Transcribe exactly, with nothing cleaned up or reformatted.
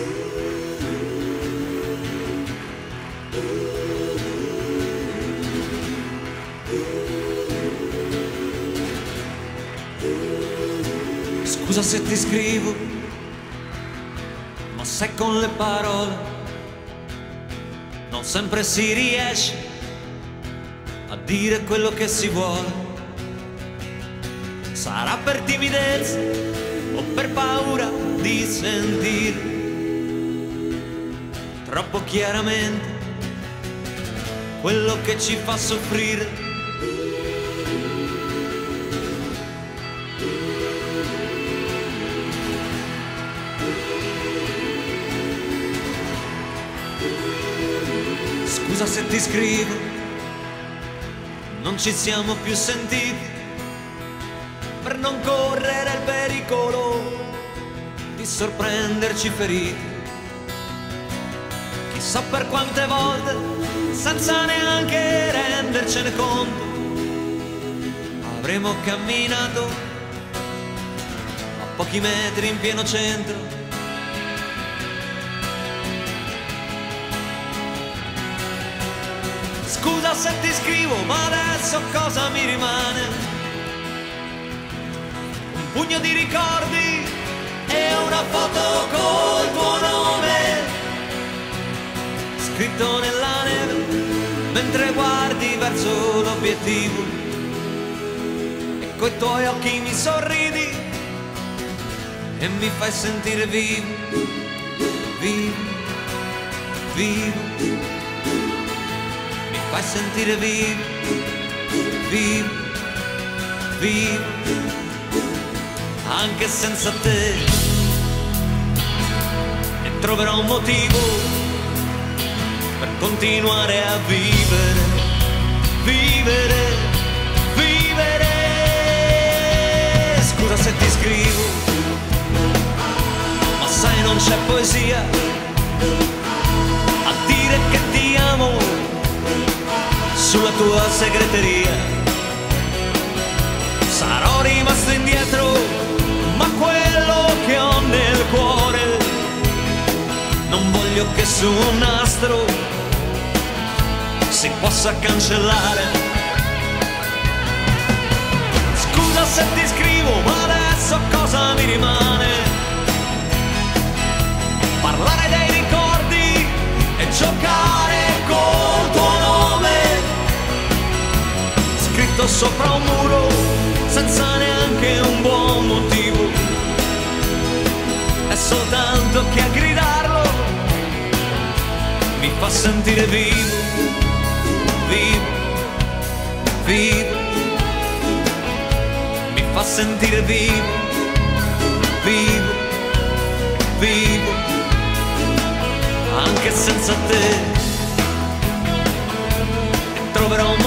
Scusa se ti scrivo, ma se con le parole non sempre si riesce a dire quello che si vuole. Sarà per timidezza o per paura di sentire troppo chiaramente quello che ci fa soffrire. Scusa se ti scrivo, non ci siamo più sentiti, per non correre il pericolo di sorprenderci feriti. Chissà per quante volte, senza neanche rendercene conto, avremo camminato a pochi metri in pieno centro. Scusa se ti scrivo, ma adesso cosa mi rimane? Un pugno di ricordi e una foto col tuo nome scritto nella neve mentre guardi verso l'obiettivo e coi tuoi occhi mi sorridi e mi fai sentire vivo, vivo, vivo. Fai sentire vivo, vivo, vivo, anche senza te. E troverò un motivo per continuare a vivere, vivere, vivere. Scusa se ti scrivo, ma sai non c'è poesia a dire che ti amo sulla tua segreteria. Sarò rimasto indietro, ma quello che ho nel cuore non voglio che su un nastro si possa cancellare. Scusa se ti scrivo, ma adesso cosa mi rimane? Parlare dei ricordi e giocare col tuo nome scritto sopra un muro senza neanche un buon motivo. È soltanto che a gridarlo mi fa sentire vivo, vivo, vivo. Mi fa sentire vivo, vivo, vivo, anche senza te. E troverò un